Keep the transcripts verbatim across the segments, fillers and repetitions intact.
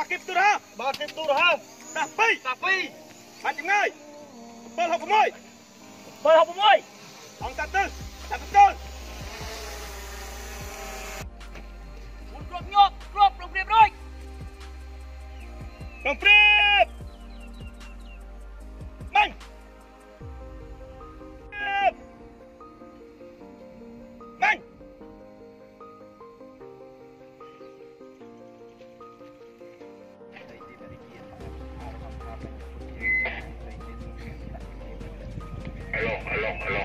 kịp tu ra ba kịp tu ra cà phê cà phê bạn chừng ngay bơi học môi bơi học môi ông ta tư ta tư tôn một rộp nhộp rộp rộp điệp rồi đồng phép mạnh mạnh alo alo alo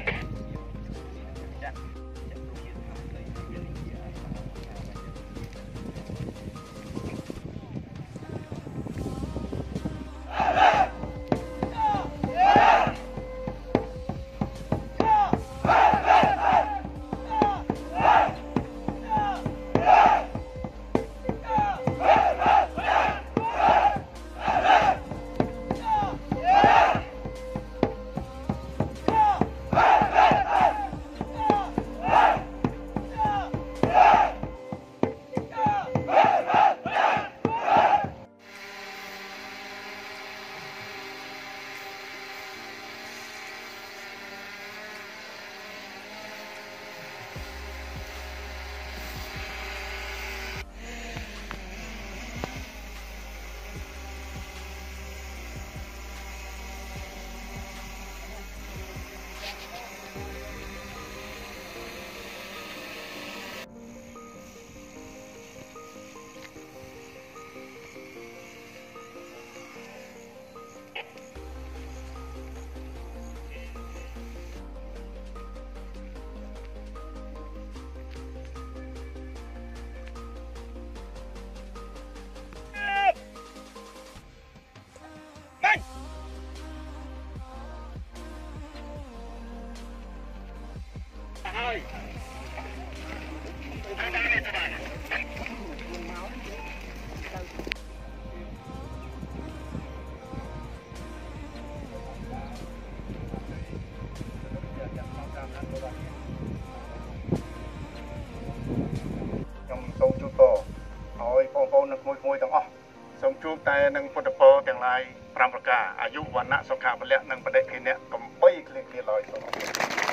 ơi trong sông chú tổ hỏi phong phong nước mùi mùiទាំងអស់សូមជួបតែនឹងពុទ្ធពរទាំងឡាយប្រាំប្រការអាយុវណ្ណៈសុខៈពលៈនិងបដិគិនៈកំបីគ្លៀងគ្លាឡើយសូមអរគុណ